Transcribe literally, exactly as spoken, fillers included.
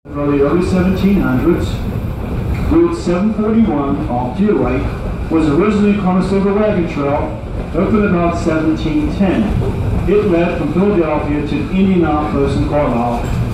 For the early seventeen hundreds, Route seven forty-one off Deer Lake was originally Conestoga Wagon Trail, opened about seventeen ten. It led from Philadelphia to Indianapolis and Carlisle